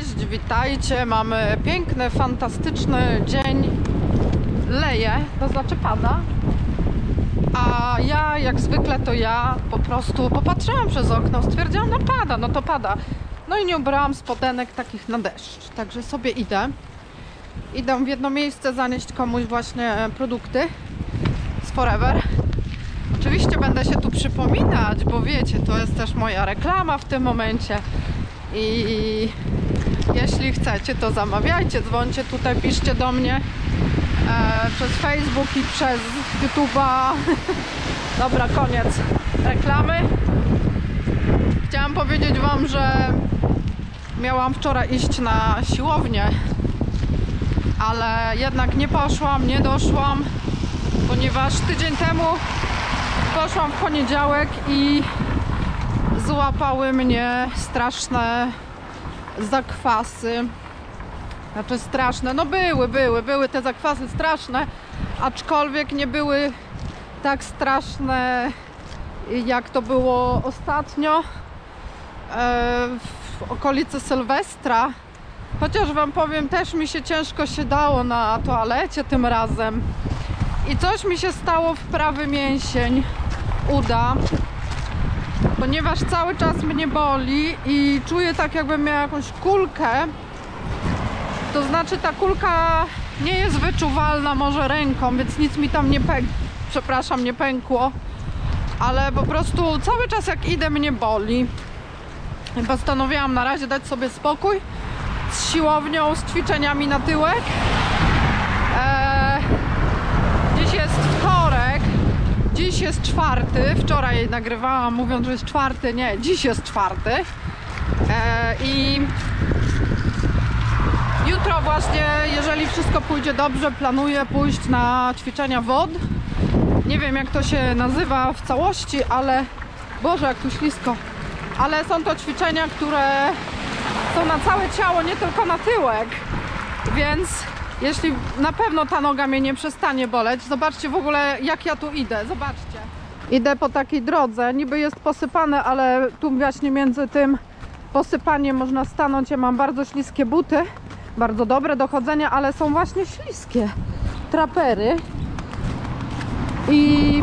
Cześć, witajcie. Mamy piękny, fantastyczny dzień. Leje, to znaczy pada. A ja, jak zwykle, to ja po prostu popatrzyłam przez okno, stwierdziłam, no pada, no to pada. No i nie ubrałam spodenek takich na deszcz. Także sobie idę. Idę w jedno miejsce zanieść komuś właśnie produkty z Forever. Oczywiście będę się tu przypominać, bo wiecie, to jest też moja reklama w tym momencie. I jeśli chcecie, to zamawiajcie, dzwońcie tutaj, piszcie do mnie przez Facebook i przez YouTube'a. Dobra, koniec reklamy. Chciałam powiedzieć wam, że miałam wczoraj iść na siłownię, ale jednak nie poszłam, nie doszłam, ponieważ tydzień temu poszłam w poniedziałek i złapały mnie straszne zakwasy. Znaczy straszne, no były te zakwasy straszne, aczkolwiek nie były tak straszne jak to było ostatnio w okolicy Sylwestra. Chociaż wam powiem, też mi się ciężko się dało na toalecie tym razem. I coś mi się stało w prawy mięsień uda, ponieważ cały czas mnie boli i czuję tak, jakbym miała jakąś kulkę. To znaczy ta kulka nie jest wyczuwalna może ręką, więc nic mi tam nie pękło. Ale po prostu cały czas jak idę, mnie boli. I postanowiłam na razie dać sobie spokój z siłownią, z ćwiczeniami na tyłek. Dziś jest wtorek, dziś jest czwarty. Wczoraj nagrywałam mówiąc, że jest czwarty, nie, dziś jest czwarty. I jutro właśnie, jeżeli wszystko pójdzie dobrze, planuję pójść na ćwiczenia WOD. Nie wiem, jak to się nazywa w całości, ale Boże, jak tu ślisko. Ale są to ćwiczenia, które są na całe ciało, nie tylko na tyłek. Więc jeśli na pewno ta noga mnie nie przestanie boleć, zobaczcie w ogóle, jak ja tu idę, zobaczcie. Idę po takiej drodze, niby jest posypane, ale tu właśnie między tym posypaniem można stanąć. Ja mam bardzo śliskie buty, bardzo dobre do chodzenia, ale są właśnie śliskie trapery. I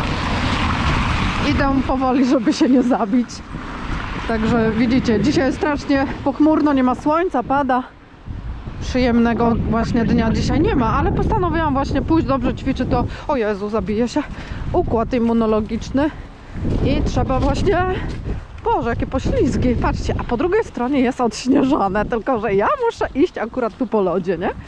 idę powoli, żeby się nie zabić. Także widzicie, dzisiaj jest strasznie pochmurno, nie ma słońca, pada. Przyjemnego właśnie dnia dzisiaj nie ma, ale postanowiłam właśnie pójść, dobrze ćwiczy to, o Jezu, zabije się, układ immunologiczny i trzeba właśnie, Boże, jakie poślizgi, patrzcie, a po drugiej stronie jest odśnieżone, tylko że ja muszę iść akurat tu po lodzie, nie?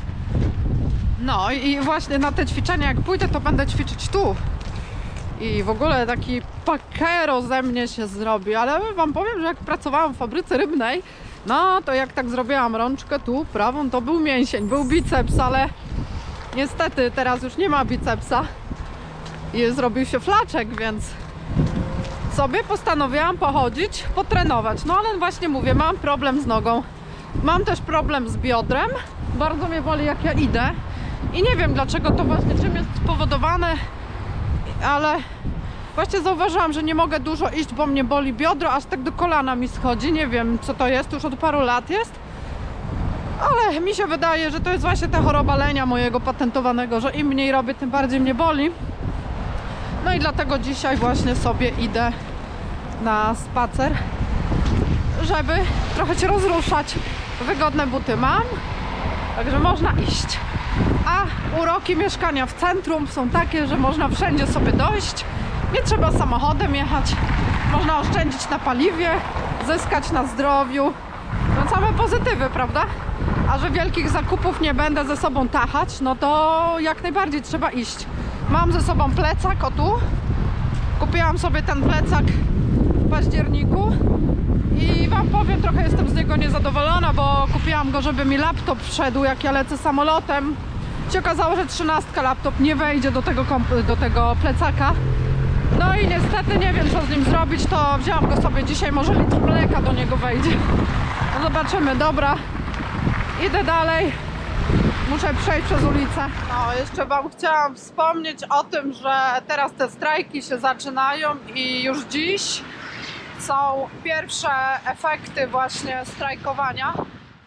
No i właśnie na te ćwiczenia jak pójdę, to będę ćwiczyć tu. I w ogóle taki pakero ze mnie się zrobi, ale wam powiem, że jak pracowałam w fabryce rybnej, no to jak tak zrobiłam rączkę tu prawą, to był mięsień, był biceps, ale niestety teraz już nie ma bicepsa i zrobił się flaczek, więc sobie postanowiłam pochodzić, potrenować. No ale właśnie mówię, mam problem z nogą, mam też problem z biodrem, bardzo mnie boli jak ja idę i nie wiem dlaczego to właśnie, czym jest spowodowane, ale właśnie zauważyłam, że nie mogę dużo iść, bo mnie boli biodro, aż tak do kolana mi schodzi. Nie wiem, co to jest, już od paru lat jest. Ale mi się wydaje, że to jest właśnie ta choroba lenia mojego patentowanego, że im mniej robię, tym bardziej mnie boli. No i dlatego dzisiaj właśnie sobie idę na spacer, żeby trochę się rozruszać. Wygodne buty mam, także można iść. A uroki mieszkania w centrum są takie, że można wszędzie sobie dojść. Nie trzeba samochodem jechać, można oszczędzić na paliwie, zyskać na zdrowiu. No same pozytywy, prawda? A że wielkich zakupów nie będę ze sobą tachać, no to jak najbardziej trzeba iść. Mam ze sobą plecak, o tu. Kupiłam sobie ten plecak w październiku i wam powiem, trochę jestem z niego niezadowolona, bo kupiłam go, żeby mi laptop wszedł, jak ja lecę samolotem. Się okazało, że 13 laptop nie wejdzie do tego plecaka. No i niestety nie wiem, co z nim zrobić, to wzięłam go sobie dzisiaj, może litr mleka do niego wejdzie. No zobaczymy, dobra. Idę dalej. Muszę przejść przez ulicę. No, jeszcze wam chciałam wspomnieć o tym, że teraz te strajki się zaczynają i już dziś są pierwsze efekty właśnie strajkowania.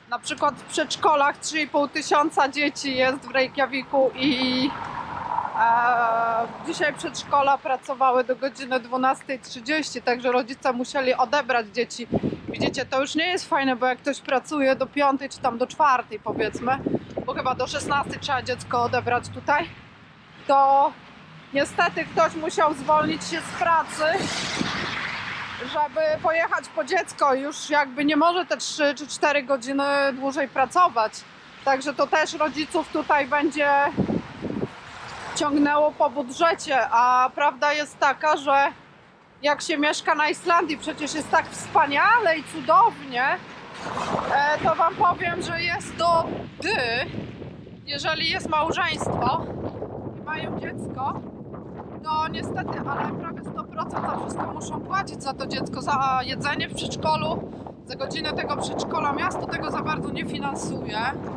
Na przykład w przedszkolach 3,5 tysiąca dzieci jest w Reykjaviku i dzisiaj przedszkola pracowały do godziny 12:30, także rodzice musieli odebrać dzieci. Widzicie, to już nie jest fajne, bo jak ktoś pracuje do 5 czy tam do 4 powiedzmy, bo chyba do 16 trzeba dziecko odebrać tutaj, to niestety ktoś musiał zwolnić się z pracy, żeby pojechać po dziecko. Już jakby nie może te 3 czy 4 godziny dłużej pracować. Także to też rodziców tutaj będzie ciągnęło po budżecie, a prawda jest taka, że jak się mieszka na Islandii, przecież jest tak wspaniale i cudownie, to wam powiem, że jest do jeżeli jest małżeństwo i mają dziecko, no niestety, ale prawie 100% za wszystko muszą płacić za to dziecko, za jedzenie w przedszkolu, za godzinę tego przedszkola. Miasto tego za bardzo nie finansuje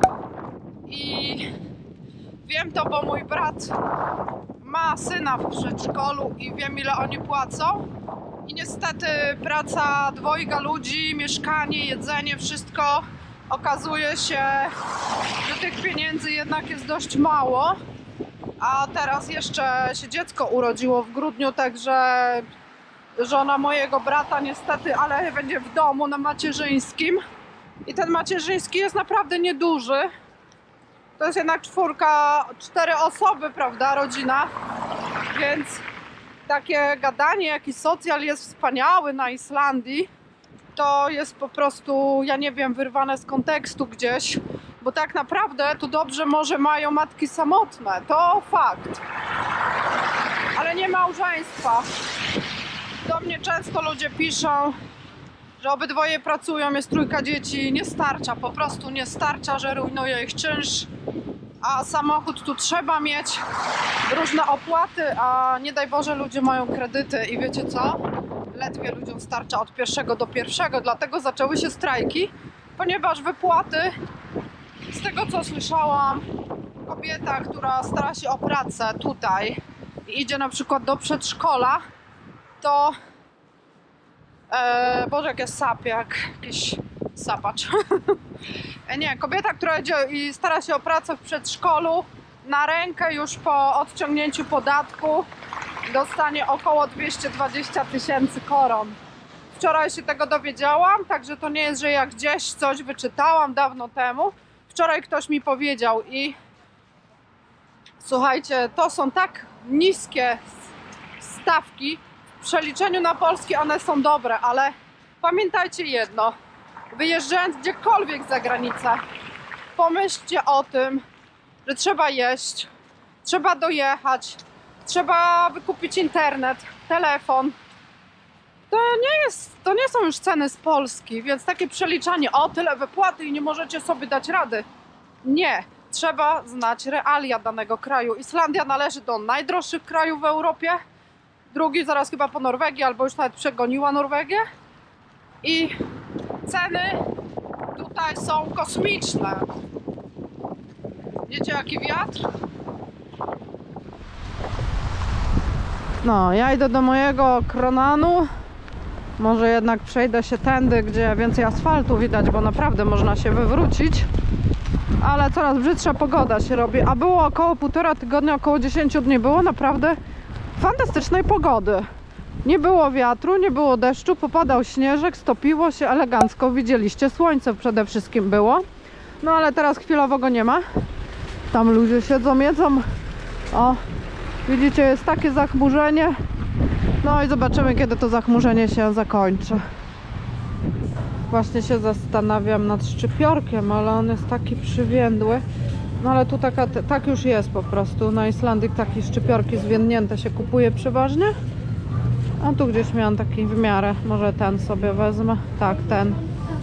i wiem to, bo mój brat ma syna w przedszkolu i wiem, ile oni płacą. I niestety praca dwojga ludzi, mieszkanie, jedzenie, wszystko okazuje się, że tych pieniędzy jednak jest dość mało. A teraz jeszcze się dziecko urodziło w grudniu, także żona mojego brata niestety, ale będzie w domu na macierzyńskim. I ten macierzyński jest naprawdę nieduży. To jest jednak 4 osoby, prawda, rodzina. Więc takie gadanie, jaki socjal jest wspaniały na Islandii, to jest po prostu, ja nie wiem, wyrwane z kontekstu gdzieś. Bo tak naprawdę tu dobrze może mają matki samotne, to fakt. Ale nie małżeństwa. Do mnie często ludzie piszą, że obydwoje pracują, jest 3 dzieci, nie starcza, po prostu nie starcza, że rujnuje ich czynsz. A samochód tu trzeba mieć, różne opłaty, a nie daj Boże ludzie mają kredyty i wiecie co? Ledwie ludziom starcza od pierwszego do pierwszego, dlatego zaczęły się strajki, ponieważ wypłaty, z tego co słyszałam, kobieta, która stara się o pracę tutaj i idzie na przykład do przedszkola, to Boże, jak jest sapiak, jakiś sapacz. Nie, kobieta, która idzie i stara się o pracę w przedszkolu, na rękę już po odciągnięciu podatku dostanie około 220 000 koron. Wczoraj się tego dowiedziałam, także to nie jest, że ja gdzieś coś wyczytałam dawno temu. Wczoraj ktoś mi powiedział i słuchajcie, to są tak niskie stawki. W przeliczeniu na polskie one są dobre, ale pamiętajcie jedno. Wyjeżdżając gdziekolwiek za granicę, pomyślcie o tym, że trzeba jeść, trzeba dojechać, trzeba wykupić internet, telefon. To nie są już ceny z Polski, więc takie przeliczanie, o tyle wypłaty i nie możecie sobie dać rady. Nie, trzeba znać realia danego kraju. Islandia należy do najdroższych krajów w Europie, drugi zaraz chyba po Norwegii, albo już nawet przegoniła Norwegię. I ceny tutaj są kosmiczne. Wiecie jaki wiatr? No, ja idę do mojego Kronanu. Może jednak przejdę się tędy, gdzie więcej asfaltu widać, bo naprawdę można się wywrócić. Ale coraz brzydsza pogoda się robi. A było około 1,5 tygodnia, około 10 dni. Było naprawdę fantastycznej pogody. Nie było wiatru, nie było deszczu, popadał śnieżek, stopiło się elegancko. Widzieliście, słońce przede wszystkim było. No ale teraz chwilowo go nie ma. Tam ludzie siedzą, jedzą. O, widzicie, jest takie zachmurzenie. No i zobaczymy, kiedy to zachmurzenie się zakończy. Właśnie się zastanawiam nad szczypiorkiem, ale on jest taki przywiędły. No ale tu tak już jest po prostu. Na Islandii takie szczypiorki zwiędnięte się kupuje przeważnie. A tu gdzieś miałam taki w miarę. Może ten sobie wezmę. Tak, ten.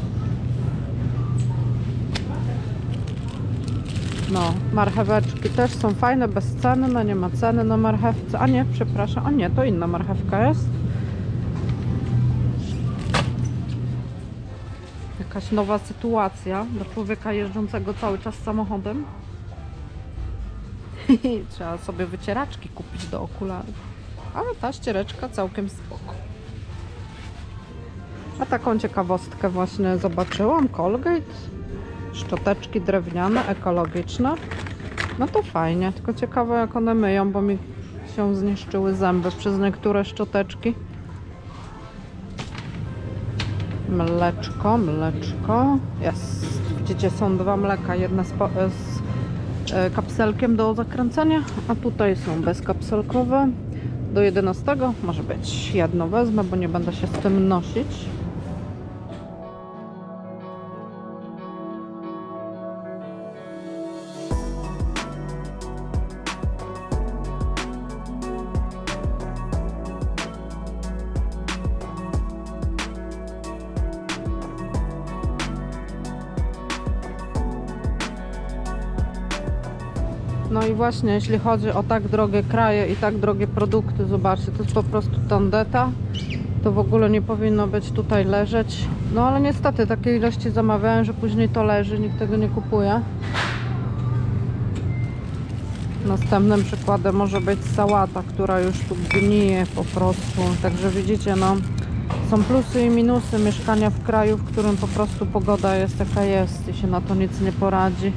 No, marcheweczki też są fajne, bez ceny. No nie ma ceny na marchewce. A nie, przepraszam. A nie, to inna marchewka jest. Jakaś nowa sytuacja dla człowieka jeżdżącego cały czas samochodem. Trzeba sobie wycieraczki kupić do okularów. Ale ta ściereczka całkiem spoko. A taką ciekawostkę właśnie zobaczyłam. Colgate szczoteczki drewniane, ekologiczne. No to fajnie, tylko ciekawe jak one myją, bo mi się zniszczyły zęby przez niektóre szczoteczki. Mleczko, mleczko. Jest. Widzicie, są dwa mleka, jedna z kapselkiem do zakręcenia, a tutaj są bezkapselkowe. Do 11 może być jedno wezmę, bo nie będę się z tym nosić. No i właśnie, jeśli chodzi o tak drogie kraje i tak drogie produkty, zobaczcie, to jest po prostu tandeta. To w ogóle nie powinno być tutaj leżeć. No ale niestety takie ilości zamawiałem, że później to leży, nikt tego nie kupuje. Następnym przykładem może być sałata, która już tu gnije po prostu. Także widzicie, no są plusy i minusy mieszkania w kraju, w którym po prostu pogoda jest jaka jest i się na to nic nie poradzi.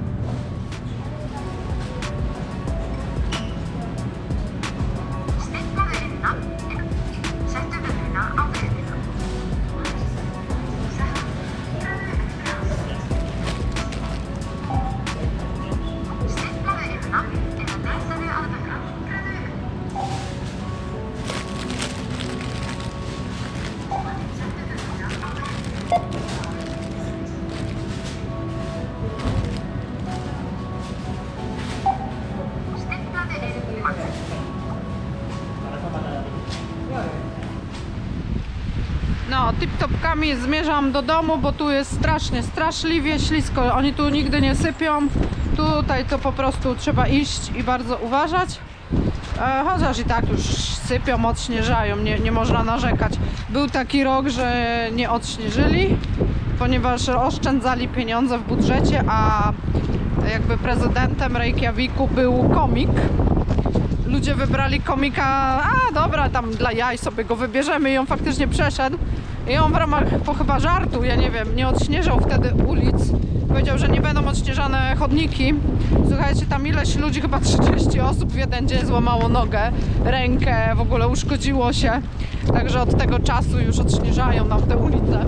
No, tip-topkami zmierzam do domu, bo tu jest straszliwie ślisko. Oni tu nigdy nie sypią. Tutaj to po prostu trzeba iść i bardzo uważać. Chociaż i tak już sypią, odśnieżają, nie można narzekać. Był taki rok, że nie odśnieżyli, ponieważ oszczędzali pieniądze w budżecie, a jakby prezydentem Reykjaviku był komik. Ludzie wybrali komika, a dobra, tam dla jaj sobie go wybierzemy, i on faktycznie przeszedł. I on w ramach chyba żartu, ja nie wiem, nie odśnieżał wtedy ulic. Powiedział, że nie będą odśnieżane chodniki. Słuchajcie, tam ileś ludzi, chyba 30 osób w jeden dzień złamało nogę, rękę, w ogóle uszkodziło się. Także od tego czasu już odśnieżają nam te ulice.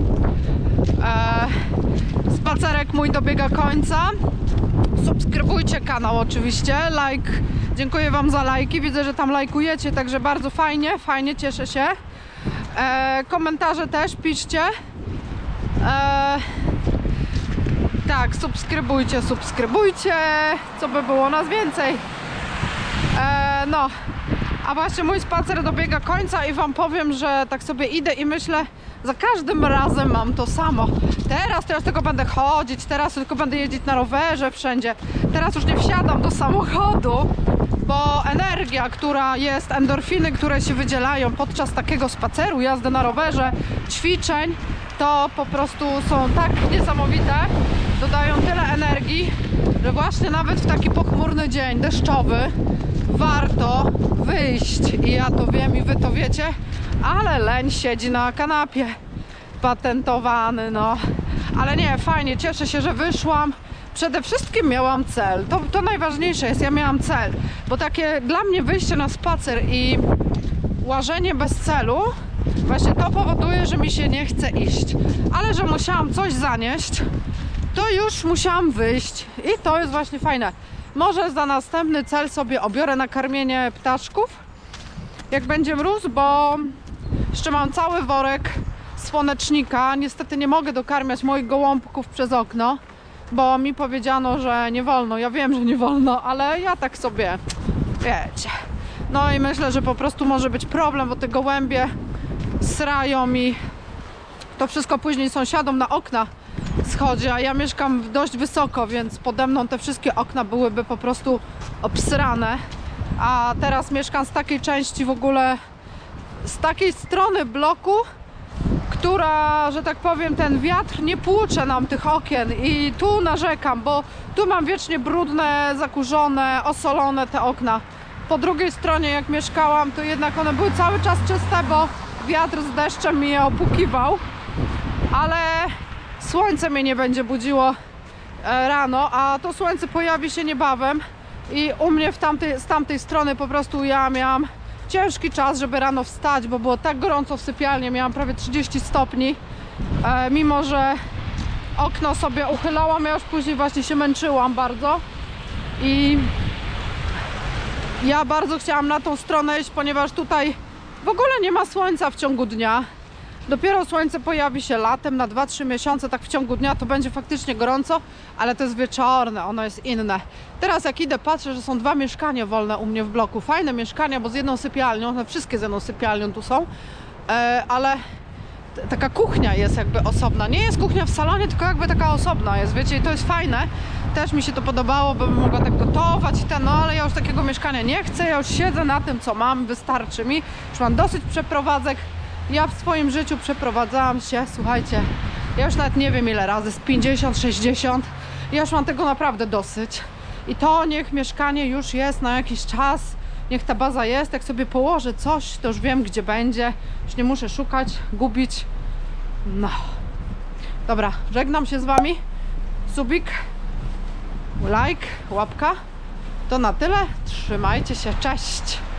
Spacerek mój dobiega końca. Subskrybujcie kanał oczywiście, like. Dziękuję wam za lajki, widzę, że tam lajkujecie, także bardzo fajnie, cieszę się. Komentarze też piszcie. Tak, subskrybujcie, co by było nas więcej. No, a właśnie mój spacer dobiega końca i wam powiem, że tak sobie idę i myślę, za każdym razem mam to samo. Teraz tylko będę chodzić, teraz tylko będę jeździć na rowerze wszędzie. Teraz już nie wsiadam do samochodu, bo energia, która jest, endorfiny, które się wydzielają podczas takiego spaceru, jazdy na rowerze, ćwiczeń, to po prostu są tak niesamowite, dodają tyle energii, że właśnie nawet w taki pochmurny dzień, deszczowy, warto wyjść. I ja to wiem i wy to wiecie, ale leń siedzi na kanapie. Patentowany, no. Ale nie, fajnie, cieszę się, że wyszłam. Przede wszystkim miałam cel, to najważniejsze jest, ja miałam cel, bo takie dla mnie wyjście na spacer i łażenie bez celu, właśnie to powoduje, że mi się nie chce iść, ale że musiałam coś zanieść, to już musiałam wyjść i to jest właśnie fajne. Może za następny cel sobie obiorę nakarmienie ptaszków, jak będzie mróz, bo jeszcze mam cały worek słonecznika, niestety nie mogę dokarmiać moich gołąbków przez okno, bo mi powiedziano, że nie wolno. Ja wiem, że nie wolno, ale ja tak sobie, wiecie. No i myślę, że po prostu może być problem, bo te gołębie srają i to wszystko później sąsiadom na okna schodzi, a ja mieszkam dość wysoko, więc pode mną te wszystkie okna byłyby po prostu obsrane. A teraz mieszkam z takiej części w ogóle, z takiej strony bloku, która, że tak powiem, ten wiatr nie płucze nam tych okien i tu narzekam, bo tu mam wiecznie brudne, zakurzone, osolone te okna. Po drugiej stronie jak mieszkałam, to jednak one były cały czas czyste, bo wiatr z deszczem mi je opukiwał, ale słońce mnie nie będzie budziło rano, a to słońce pojawi się niebawem i u mnie z tamtej strony po prostu ja miałam ciężki czas, żeby rano wstać, bo było tak gorąco w sypialni, miałam prawie 30 stopni, mimo że okno sobie uchylałam, ja już później właśnie się męczyłam bardzo i ja bardzo chciałam na tą stronę iść, ponieważ tutaj w ogóle nie ma słońca w ciągu dnia. Dopiero słońce pojawi się latem na 2-3 miesiące, tak w ciągu dnia to będzie faktycznie gorąco, ale to jest wieczorne, ono jest inne. Teraz jak idę, patrzę, że są 2 mieszkania wolne u mnie w bloku. Fajne mieszkania, bo z jedną sypialnią, one wszystkie z jedną sypialnią tu są, ale taka kuchnia jest jakby osobna. Nie jest kuchnia w salonie, tylko jakby taka osobna jest, wiecie, i to jest fajne. Też mi się to podobało, bo bym mogła tak gotować i no ale ja już takiego mieszkania nie chcę, ja już siedzę na tym, co mam, wystarczy mi. Już mam dosyć przeprowadzek. Ja w swoim życiu przeprowadzałam się, słuchajcie, ja już nawet nie wiem ile razy, z 50, 60. Ja już mam tego naprawdę dosyć. I to niech mieszkanie już jest na jakiś czas, niech ta baza jest, jak sobie położę coś, to już wiem gdzie będzie, już nie muszę szukać, gubić. No. Dobra, żegnam się z wami. Subik, like, łapka. To na tyle. Trzymajcie się, cześć!